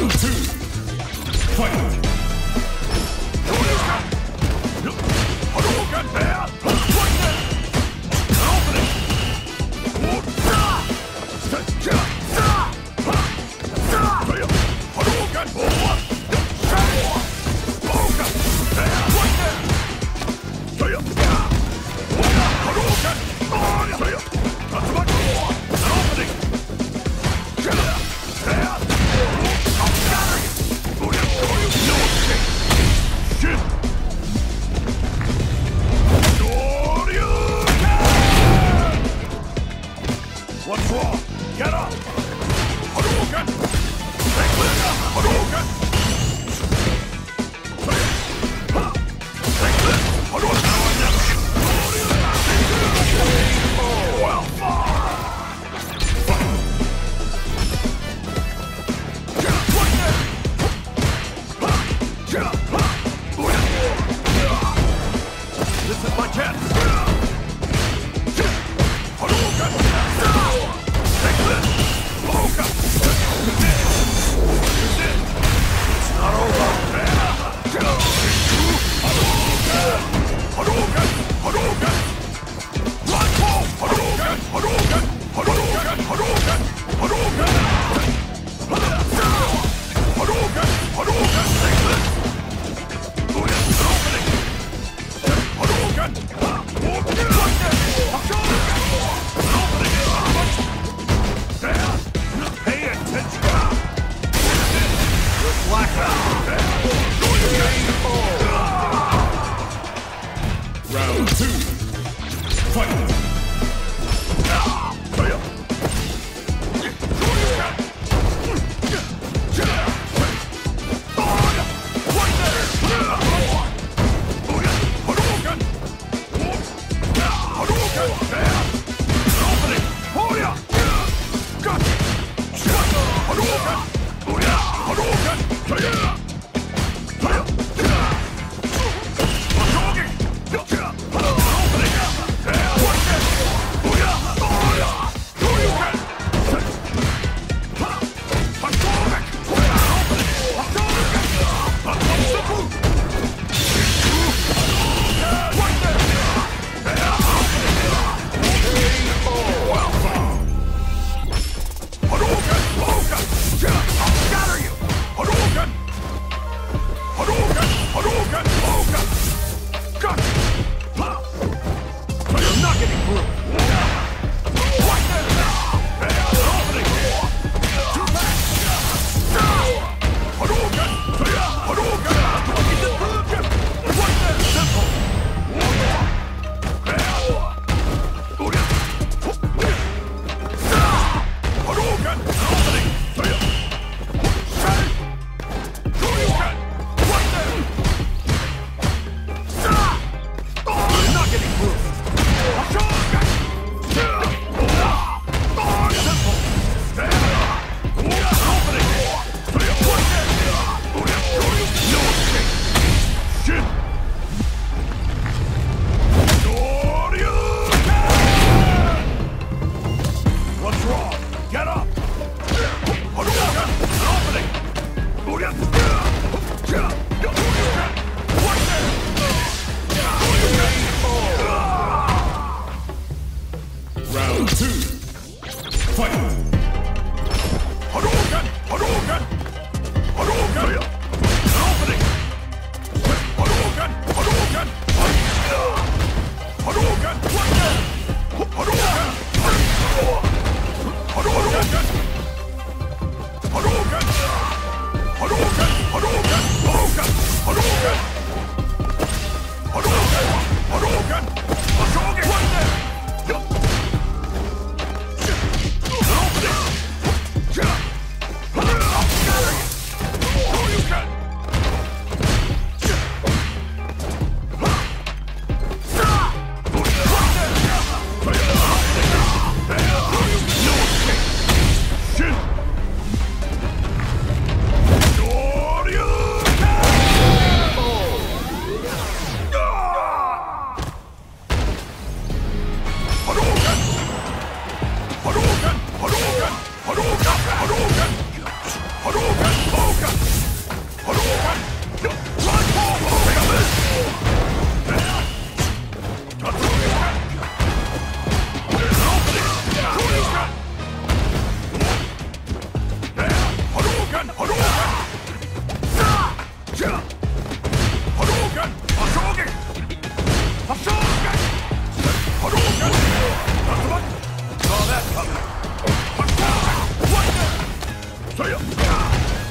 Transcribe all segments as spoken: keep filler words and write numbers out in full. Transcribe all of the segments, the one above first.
No!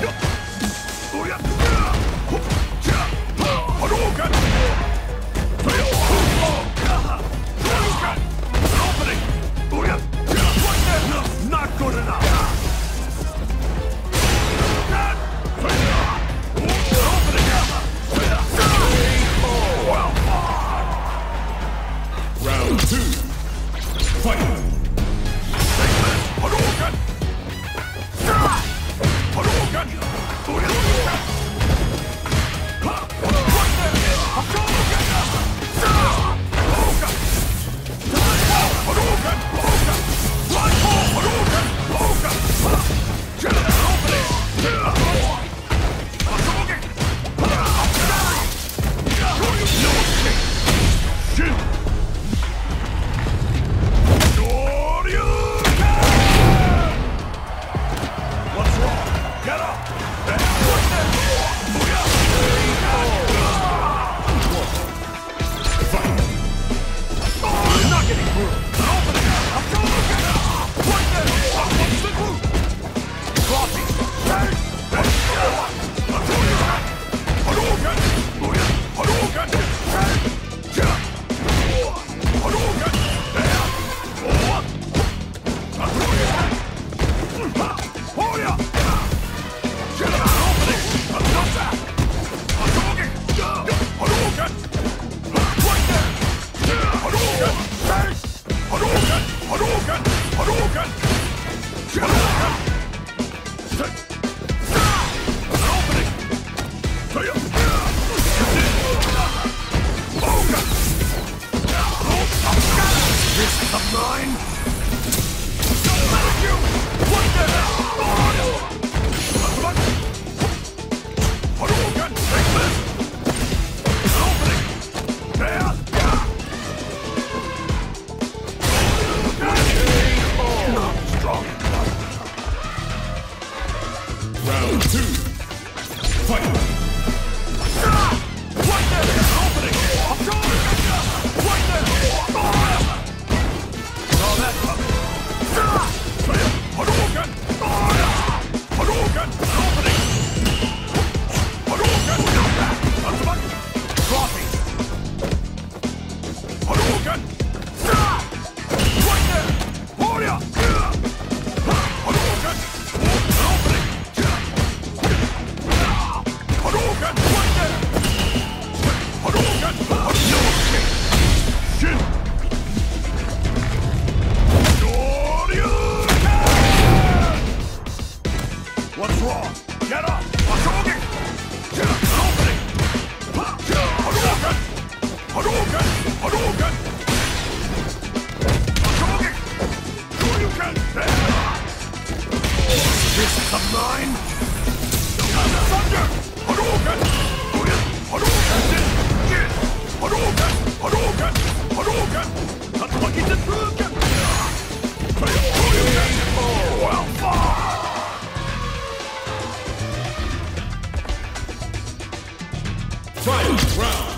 Not good enough! Round two. Fight! Hadouken! Hadouken! What's wrong? Get up! You're not getting through! Open it! I'm going to get up! What the? What's the group? Coffee! Hadouken! Hadouken! Hadouken! Hadouken! Oh yeah! Get out! Open it! What's that? Hadouken! Hadouken! Right there! Hadouken! Hadouken! Hadouken! Hadouken! Hadouken! Open it! This is of mine! Don't let it you! What the hell? Hadouken! Take this! Open it! There! Not strong enough. Round two. Fight! What the hell? Open it! I'm going! What the hell? All that up! Hadouken! Hadouken! Open it! Hadouken! Coffee! Hadouken! Right there! Oh yeah! Hadouken! Open it! Hadouken! Right there! Hadouken! Hadouken! Shin! What's wrong? Get up! Hadouken! Open it! Hadouken! Hadouken! Hadouken! Hadouken! Hadouken! This is of mine! Thunder! Hadouken! Hadouken! Hadouken! Hadouken! Hadouken! Hadouken! Hadouken! Well fought! Final round.